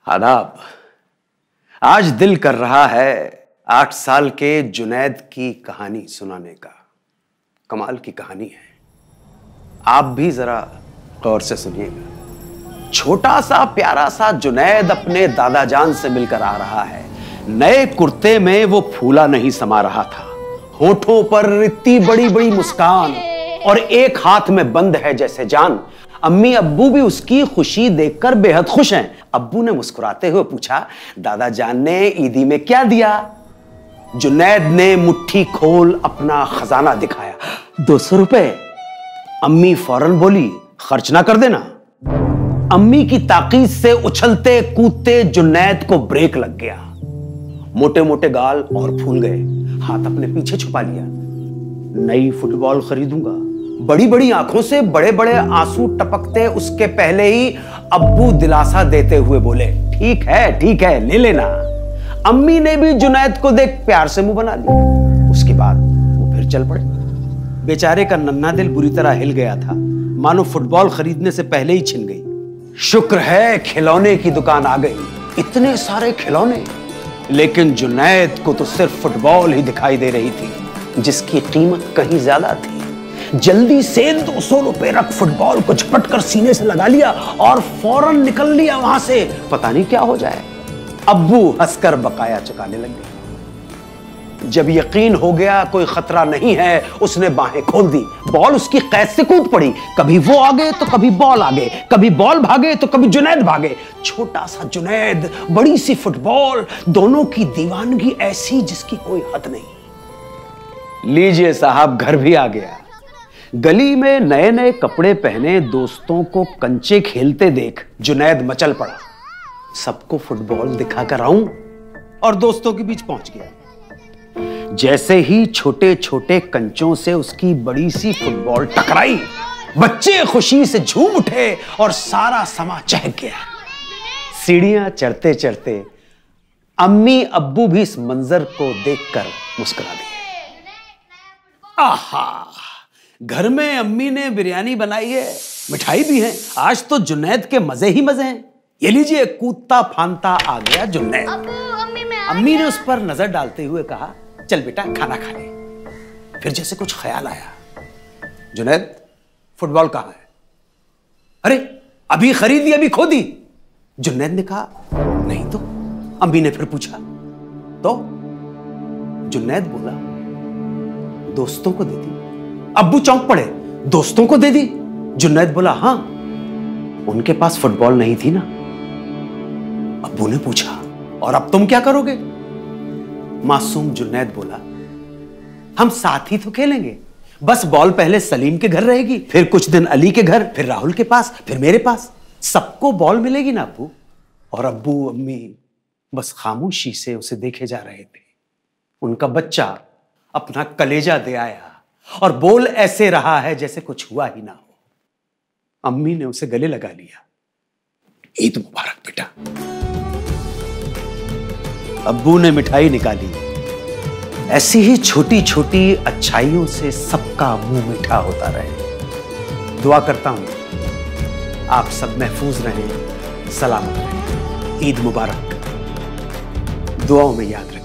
आदाब। आज दिल कर रहा है 8 साल के जुनैद की कहानी सुनाने का। कमाल की कहानी है, आप भी जरा गौर से सुनिएगा। छोटा सा प्यारा सा जुनैद अपने दादा जान से मिलकर आ रहा है। नए कुर्ते में वो फूला नहीं समा रहा था, होठों पर इतनी बड़ी बड़ी मुस्कान और एक हाथ में बंद है जैसे जान। अम्मी अब्बू भी उसकी खुशी देखकर बेहद खुश हैं। अब्बू ने मुस्कुराते हुए पूछा, दादा जान ने ईदी में क्या दिया? जुनैद ने मुट्ठी खोल अपना खजाना दिखाया। 200 रुपए। अम्मी फौरन बोली, खर्च ना कर देना। अम्मी की ताकीद से उछलते कूदते जुनैद को ब्रेक लग गया। मोटे मोटे गाल और फूल गए, हाथ अपने पीछे छुपा लिया। नई फुटबॉल खरीदूंगा। बड़ी बड़ी आंखों से बड़े बड़े आंसू टपकते उसके पहले ही अब्बू दिलासा देते हुए बोले, ठीक है ले लेना। अम्मी ने भी जुनैद को देख प्यार से मुंह बना लिया। उसके बाद वो फिर चल पड़े। बेचारे का नन्हा दिल बुरी तरह हिल गया था, मानो फुटबॉल खरीदने से पहले ही छिन गई। शुक्र है खिलौने की दुकान आ गई। इतने सारे खिलौने, लेकिन जुनैद को तो सिर्फ फुटबॉल ही दिखाई दे रही थी, जिसकी कीमत कहीं ज्यादा थी। जल्दी से 200 रुपए रख फुटबॉल को झपट कर सीने से लगा लिया और फौरन निकल लिया वहां से, पता नहीं क्या हो जाए। अब्बू हंसकर बकाया चुकाने लगे। जब यकीन हो गया कोई खतरा नहीं है, उसने बाहें खोल दी। बॉल उसकी कैद से कूद पड़ी। कभी वो आगे तो कभी बॉल आगे, कभी बॉल भागे तो कभी जुनैद भागे। छोटा सा जुनैद, बड़ी सी फुटबॉल, दोनों की दीवानगी ऐसी जिसकी कोई हद नहीं। लीजिए साहब, घर भी आ गया। गली में नए नए कपड़े पहने दोस्तों को कंचे खेलते देख जुनैद मचल पड़ा। सबको फुटबॉल दिखाकर आऊं, और दोस्तों के बीच पहुंच गया। जैसे ही छोटे छोटे कंचों से उसकी बड़ी सी फुटबॉल टकराई, बच्चे खुशी से झूम उठे और सारा समा चहक गया। सीढ़ियां चढ़ते चढ़ते अम्मी अब्बू भी इस मंजर को देखकर मुस्कुरा दिए। आहा, घर में अम्मी ने बिरयानी बनाई है, मिठाई भी है। आज तो जुनैद के मजे ही मजे हैं। ये लीजिए, कूदता फांता आ गया जुनैद। अम्मी ने उस पर नजर डालते हुए कहा, चल बेटा खाना खा ले। फिर जैसे कुछ ख्याल आया, जुनैद फुटबॉल कहां है? अरे अभी खरीदी अभी खो दी। जुनैद ने कहा, नहीं तो। अम्मी ने फिर पूछा, तो? जुनैद बोला, दोस्तों को दे दी। अब्बू चौंक पड़े, दोस्तों को दे दी? जुनैद बोला, हां, उनके पास फुटबॉल नहीं थी ना। अब्बू ने पूछा, और अब तुम क्या करोगे? मासूम जुनैद बोला, हम साथ ही तो खेलेंगे। बस बॉल पहले सलीम के घर रहेगी, फिर कुछ दिन अली के घर, फिर राहुल के पास, फिर मेरे पास। सबको बॉल मिलेगी ना अब्बू। और अब्बू अम्मी बस खामोशी से उसे देखे जा रहे थे। उनका बच्चा अपना कलेजा दे आया और बोल ऐसे रहा है जैसे कुछ हुआ ही ना हो। अम्मी ने उसे गले लगा लिया। ईद मुबारक बेटा। अब्बू ने मिठाई निकाली। ऐसी ही छोटी छोटी अच्छाइयों से सबका मुंह मीठा होता रहे। दुआ करता हूं आप सब महफूज रहें, सलामत रहें। ईद मुबारक। दुआओं में याद रखें।